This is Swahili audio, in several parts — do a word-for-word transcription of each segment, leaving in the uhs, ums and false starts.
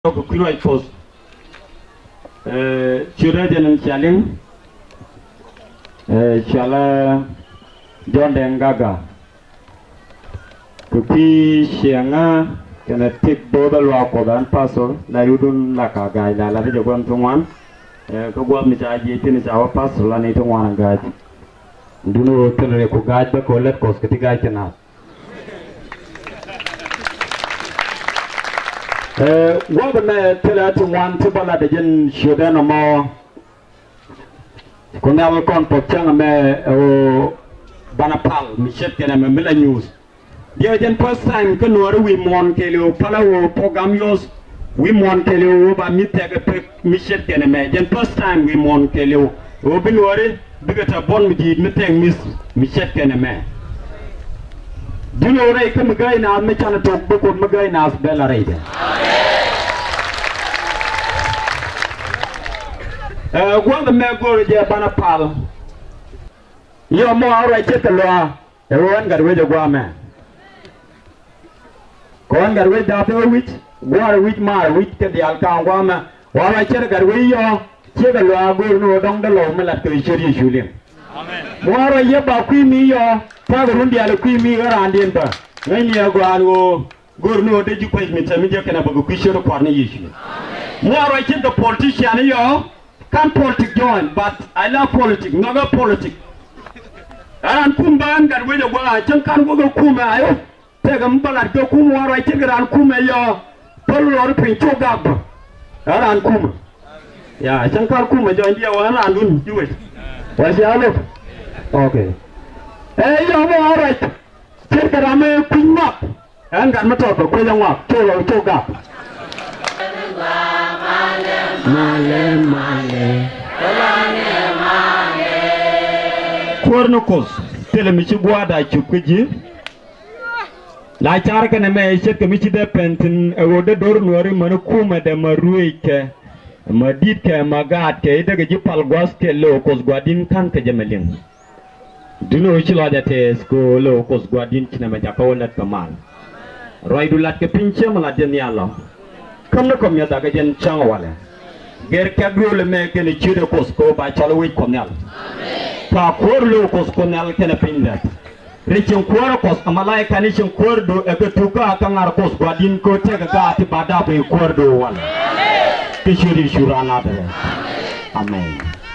ko kunoy fos euh chiraje nan chaling euh chala John Deng Ghagha ko pi sianga kana tik bodal wa ko dan pasol la yudun la ka ga la la de gon tungwan eh ko gwa mi ta ji tin sa wa pasol la ni tungwan ga duno tele ko ga ba ko let ko skati ga kana eh gwa ba na tele tungwan to bala de jin shodana mo ko na wa kon to changa me o banapal mi chet kana me mila news dia jen first time ko no we mon kelo palawo program yos we mon kelo ba mi tega pe mi chet kana me jen first time we mon kelo o bi lore bigata bon mi di mi teg mis mi chet kana me dino re ko mi gay na me chana to ko mi gay na bela reide eh gwanda me gore je banapal yo mo ara chetelo e won gar we jogwa me kon gar we da pe wit war wit mar wit ke dial ka ngwa me wara chere gar we yo chegelo agor no dong de lo me la to cheri shulim amen wara ye ba kwi mi yo ta go rundi ala kwi mi gara andien ba ngai ni agwa go gor no de ji ko mi tami je kana ba kwi shero ko na yishi amen wara chere the politician yo can politics join but I love politics no politics aran kumban gar we jogwa chan kan go kuma ayo tegam balat go kuma wara tigran kuma yo tolor pin chogab aran kuma ya chan kan kuma jo ndia wana andun juwe wasi alo okay eh yo mo wara tigran me pinma an gan mato ko ko jangwa tolor chogab male male Kornokos telemichi gwada chukuji la charka na me chet kemichi de pentin ewode dor nori manu kuma de maruike madit ke magat ke de ji palgwas ke lokos gwadin kan ke jemelin dino chilo de te sko lokos gwadin kina me japawolat kamal roidulat ke pinche mala den yalo kamna kom ya daga jen changwale ger kagule me ke ni chire kosko ba chalo wi komyal ta korlo kos konal kena pindat rechin kwara kos amalai kanishin kordo e ko tuka kangar kos gwadin ko tega gati bada be kordo wala kishiri shurana de amen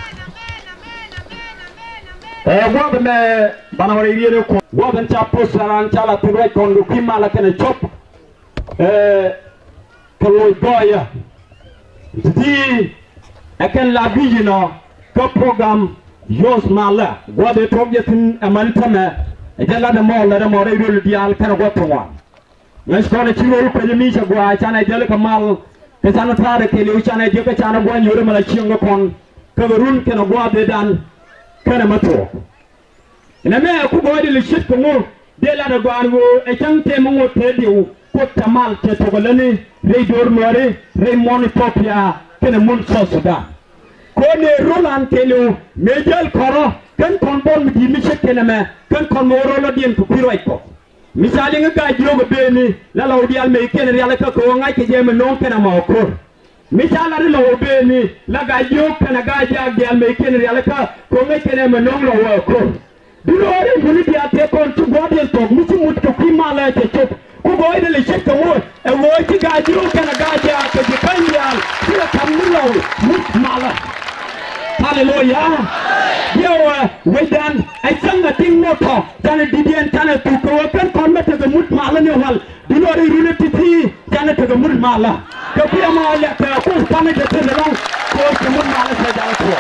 eh gwa me banawari yere ko gwa ben cha posaran chala turai kondo kimala kena chop eh kaloy goya di eken la bijino ko program Yos mala gwade togyetin amantame ejala de mo la de mo reul dial kana gotwa ngas ko le chiro ko mi cha gwa chana jale kamal ke chana tare ke le chana je ke chana gwa nyore mala chingo kon ka run kana gwade dan kana mato ina me ku gwade le shit ko mo de la de gwa wo e chante mo te diu ko tamal te to golani re dor more re monitopia kana mun so sudan kone rolan kelo mejal koro kan kon bon mi mi chekene me kan kon mo rolo dien ko piro ko misali nga ga jogo beni la law dial me ken yalla ka ko nga ke jeme non kana ma ko misala ri law beni la ga jogo kana ga ja dial me ken yalla ka ko nga ken me non law ko dilo ri muni dia te kon tu godien to mi ci mut ko ki mala te chop ko boy de le chekka mo e wo ci ga jogo kana ga ja ko di kanyal sila kam ni law mut mala Hallelujah. Yo, we done. I sang a thing more talk. Tana Didian Tana to go up and come to the Mut Mala. Do not really see Tana to the Mut Mala. The Piama, the first Tana to the long course the Mut Mala said out.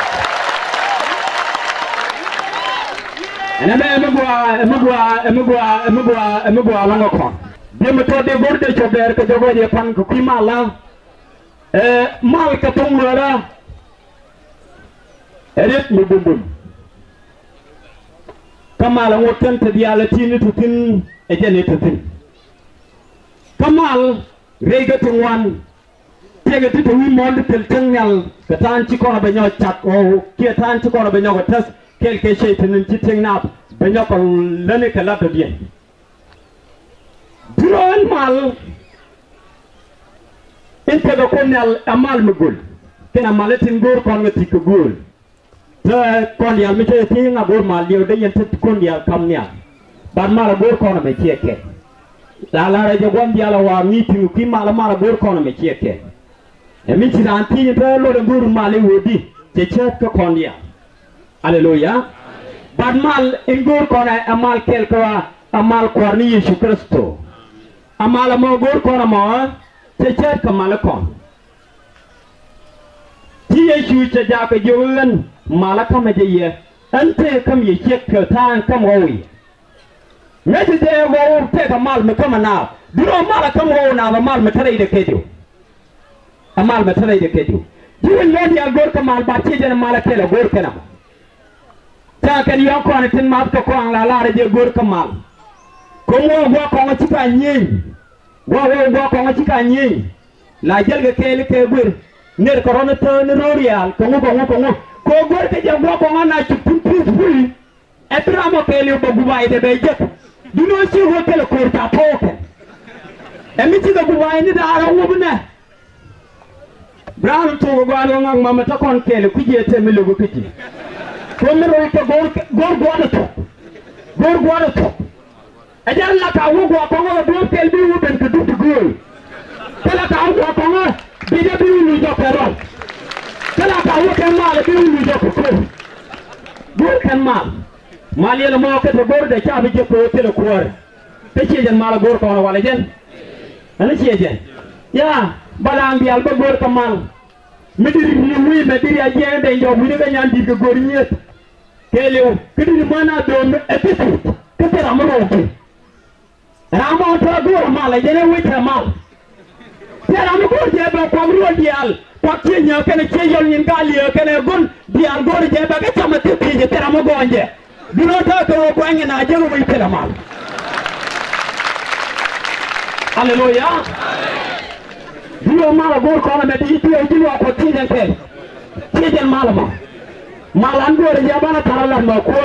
And I remember, I remember, I remember, I remember, I remember a long con. The method they voted to their Kajoya Pan Kukimala. Eh, Malkatumura. Eret mubumbum Kamal wotan te dialatini tutin ejene tutin Kamal rega tungwan tega titu wi monde tel tengal katan ci kono banyo chat o ki tan ci kono banyo tas quelque shaytin ci tengnap banyo ko lene kala to dien Duron mal inte ga konal amal mugul kena malatin gor kon ngati ko gol ta kon yal mi te ti nga gor mal dio de yente kon yal kam nya bar mala gor kon me cheke la la ra je gon diala wa meeting ki mala mala gor kon me cheke e mi ti dan ti te lo de gor mali wodi te chet ko kon ya haleluya bar mal en gor kon amal kel ko amal korni Yesu Kristo amal mo gor kon mo te chet ko mala kon ti Yesu te ja ko jowen mala kam je ye ante kam ye chek ko tan kam wowi meti de wo te ka mal me kam na duro mala kam wo na mal me tare de kejo amal me tare de kejo diwen lodi al gor kam mal ba ti je mala kele gor kana ta kan yo ko ne tin mat ko ko la la de gor kam mal ko mo go ko ngati ka nyin wo wo go ko ngati ka nyin la jel ga kele ke gor ner corona to ne rorial ko ngo ko ngo ko gor ke jam go ko na ci pun pun fuli e tramo kele bo gubai de be jek duno ci hotel ko ta poke e mi ci ga gubai ni da ara wobna bran to go alo ngam mama ta kon kele ku je te mi lugo kiti ko mi ro ko gor gor go to gor go to e jan la ka wo go ko ngo do kel bi wo ben ko du gol kala ka wo ko ngo bi de bi lu jo pero kala ka wo ke mal bi lu jo ko gor kan mal mal yele mo ko to gor de cha bi je ko tele ko war te ci jen mal gor ko wala jen ana ci jen ya balang bial ba gor ka mal mediri ni wi mediri a je de jo bu de nyan di ko gor nyet kelew kidi mana do epitu ke tera mo ko ramo to gor mal jene wi ta mal tera mo gor je ba ko ro dial ko ci nya kene ci yol nyin gali kene gun dial gor je ba ke chama te je tera mo gonje dino ta ko ko ngina je mo wi tera mal haleluya dino mala gor ko na me di ti e dino ko ti den ke ti den mala ma malan gor je bana tarala ma ko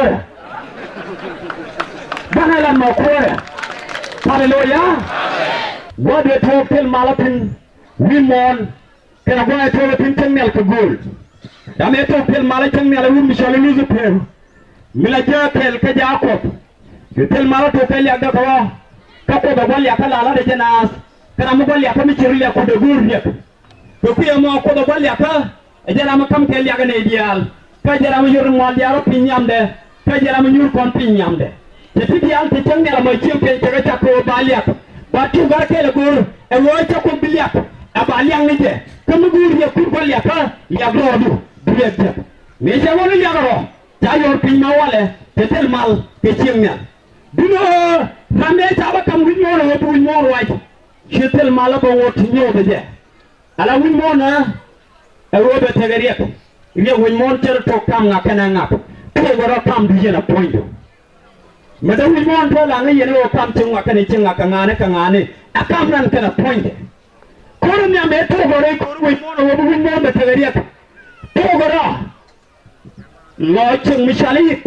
bana la ma ko haleluya god we to tel mala pin wi mon kena go to pin tan mel ko gol da me to tel mala tan mel wi misal lu zu pe mila je tel ke ja ko tel mala to tel ya ga ko ka ko da bal ya kala la de jenas kana mo bal ya ka mi cirle ko de gur ya ko ku mo ko da bal ya ka e jara ma kam tel ya ga ne dial ka jara ma yur mo ya ro pin nyamde ka jara ma nyur kon pin nyamde te ti dial te tangela mo cim ke te ta ko bal ya ba tu gar ke le gur e wo ta ko bil ya a bal ya ni je ka mo gur ya ku bal ya ka ya ro du du ya te me ja wonu ya ro ta yor pin ma wale te tel mal ke cim nya dino ramé taba kam win mo no win mo waj chetel mala ko wot ñew be je ala win mo na e robe tegeriek ile win mo ter to kam nga kana nga ko goro kam du jena poindo me da win mo to la nga yene o kam tin nga kana tin nga nga ne ka nga ne akam ran kana poinde ko ro nya me to goro ko win mo no win mo be tegeriek to goro lo chung misali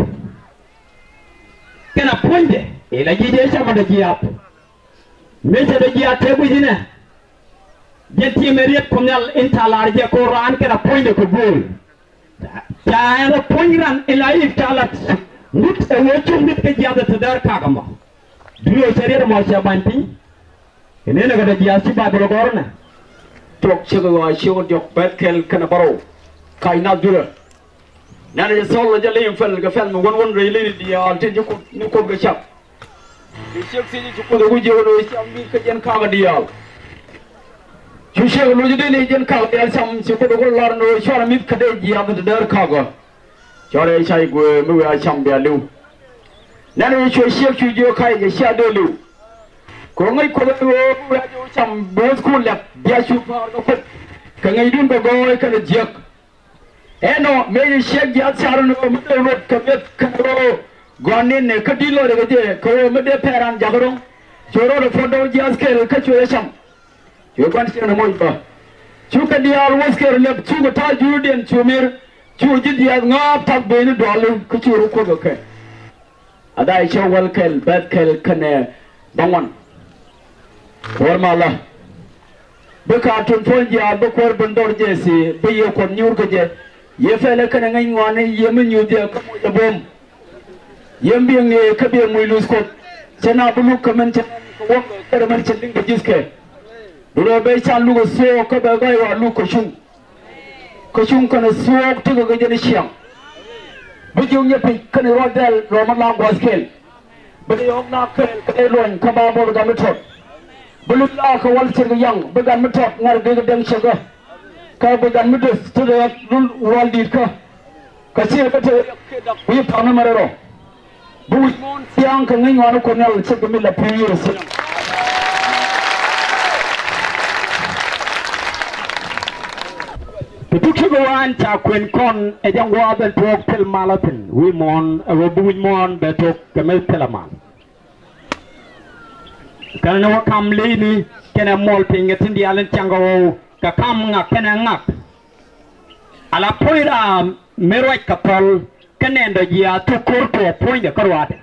kena ponde ila jide chama da giat meje da giat te bujine jenti meriet komnal intalar je Quran kena ponde ko bol ta era ponran ila iftalat nut e wochu nit ke giat te dar kagama duyo serir mo sha banti ene na ga da giat si ba do gorna tok chego wa chego jok betkel kana baro kaina dura nana solo jale fel ga fel mo won won re le di al te ko ni ko ga chap di chek si ni ko do wuje wono cham mi ka jen ka ga di al ju che lo ju de ne jen ka ga sam si ko do ko lar no chora mi ka de ji am de der ka ga chora chai go mi wa cham bia lu nana chu chek chu jo kai ga sha de lu ko ngai ko do wa jo cham bo school la dia chu fa ko ka ngai dun do go ka de jek eno me shek ya charu no me ro kamet karo gonin ne kadilo de je ko me de peran jagrong choro ro fodo jas kel ka chwe sham yo ban se no moy ba chu ka dial was ker le chu ko ta juden chumir chu ji dia ngap tak be ni dolu ku chu ro ko ke ada isha wal kel bad kel kane bangwan war mala beka tun fonji a bekor bundor jesi be ye kon nyur ke je ye fele kana ngai ngwane ye men nyuje ko mo bom ye mbi nge ke be muy lus ko cena bulu kamen cen ko won ko man cen dinga jiske do be chan lu ko so ko be gai wa lu ko shun ko shun kana so to ko je ni chiang bu ju nye pe kana rodel ro ma la goskel be yo na kel ke loin ka ba bo ga metot bulu la ko wal ci yang be gan metot ngar ge dem ci ga ka be gan medes to de wal dit ka ka ci ka te wi pa na marero bu mon siang ka ngi ngwana ko nel ci mi la piyir si Tutu go an ta kwen kon e jang wa ben tok tel malatin wi mon e wo bu mon be tok kemel telaman kana wa kam leini kena mol pinga tindi alen chango ka kam nga kena ngak ala poira meroi kapal kenen do ya to korto poinda karwade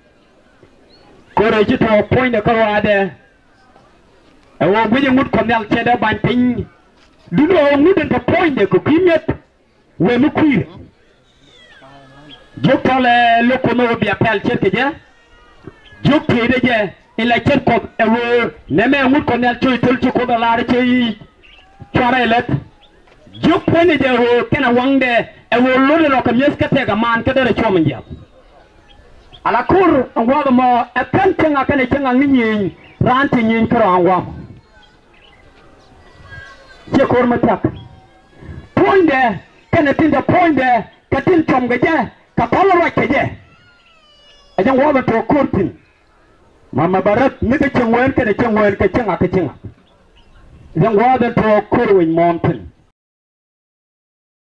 kore ji to poinda karwade e wo bu mut ko nel chede ban pin duno muden to poinda ko kimet we mu kuir jokale loko no bi appel chete je jokke je il a quel cop et vous n'aimez un qu'on a tué tout le coup de la régie toilet je prenais de vous qu'un wang de et vous l'autre là comme est-ce que c'est un man que de la chomingia à la cour on voit le mot et quand tu as qu'un échange en ligne rentre en ligne en voie c'est quoi me tape point de qu'un est de point de qu'un est comme gage qu'un parle ouais que je et je vois le trop court Mama barat nika chengwen kene chengwen ke chenga ke chenga. Yang wada to korwin mountain.